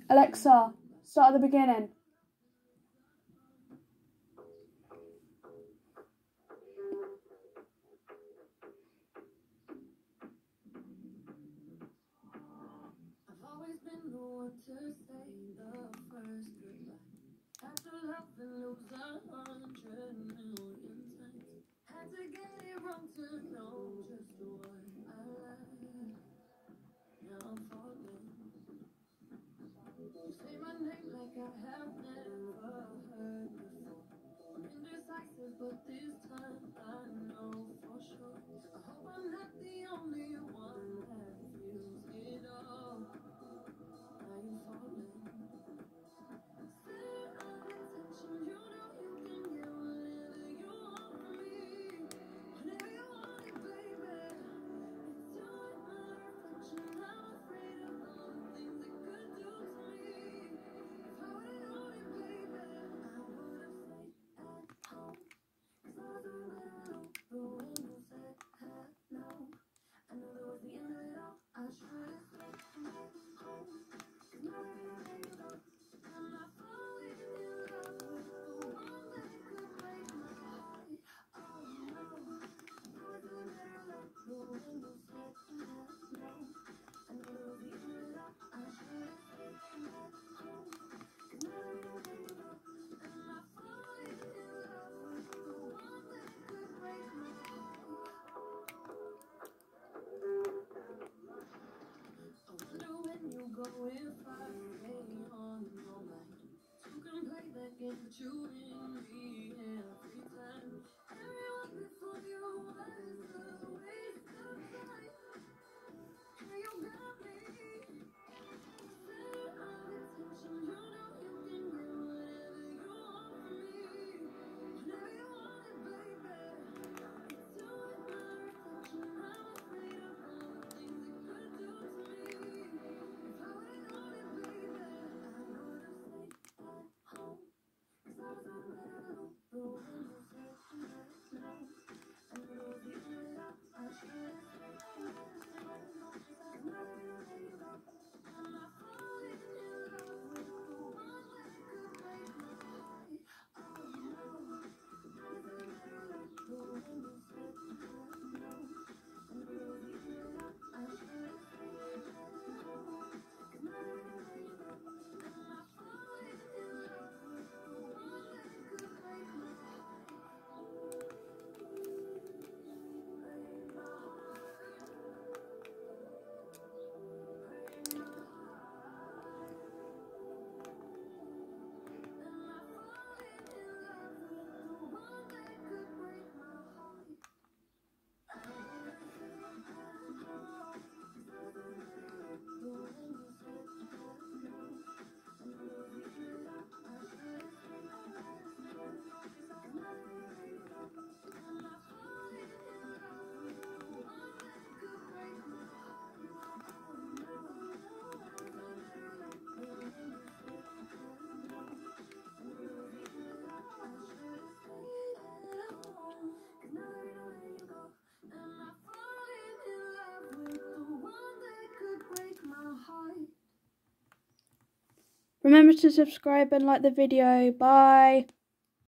Alexa, start at the beginning. I've always been the one to say the first goodbye. After love and lose 100 million times. Had to get it wrong to know just what I like. Now I'm falling. You say my name like I have never heard before. I'm indecisive, but this time I know for sure. I hope I'm not the only one that feels it all. Now you're falling. Set of attention, you know you can get whatever you want from me. Whenever you want it, baby. It's you and my reflection. I'm afraid of all the things it could do to me. If I would've known it, baby, I would've stayed at home. 'Cause I was doing better alone. But when you said hello, I knew that was the end of it all. I should've stayed at home. 'Cause now everywhere you go, I'm not falling in love with the one that could break my heart. Oh no, I was doing better alone. But when you said hello, I knew that was the end of it all. I should've stayed at home. 'Cause now everywhere you go, I'm not falling in love with the one that could break my heart. I wonder when you go if I stay on all night. You can play that game, but you win me every time. Everyone before you was a waste of time. Now you got me. Center of attention, you know you can get whatever you want from me. Whenever you want it, baby. It's you and my reflection. I'm afraid of all the things it could do to me. If I would've known it, baby, I would've stayed at home. 'Cause I was doing better alone. But when you said hello, I knew that was the end of it all. I should've stayed at home. 'Cause now everywhere you go, I'm not falling in love with the one that could break my heart. Oh no, I was doing better alone. But when you said hello, I knew that was the end of it all. I should've stayed at home. 'Cause now everywhere you go, I'm not falling in love with the one that could break my heart. Break my heart. Break my heart. Am I falling in love with the one that could break my heart? I would've stayed at home. 'Cause I was doing better alone. But when you said hello, I knew that was the end of it all. I should've stayed at home. 'Cause now everywhere you go, I'm not falling in love with the one that could break my heart. Oh no, I was doing better alone. But when you said hello, I knew that was the end of it all. I should've stayed at home. 'Cause now everywhere you go, am I falling in love with the one that could break my heart? Remember to subscribe and like the video. Bye.